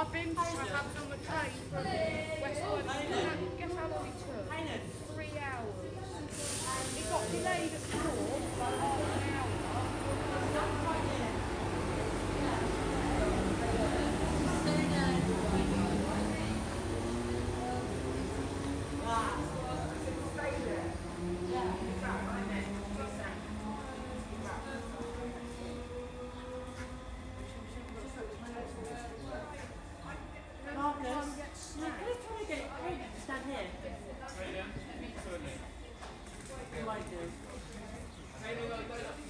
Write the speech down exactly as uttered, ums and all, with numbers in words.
I've been travelling on the train from West London. Guess how long it took? Three hours. It got delayed at four by half an hour. Marcus, no, can we try to get Craig to stand here? What do I do?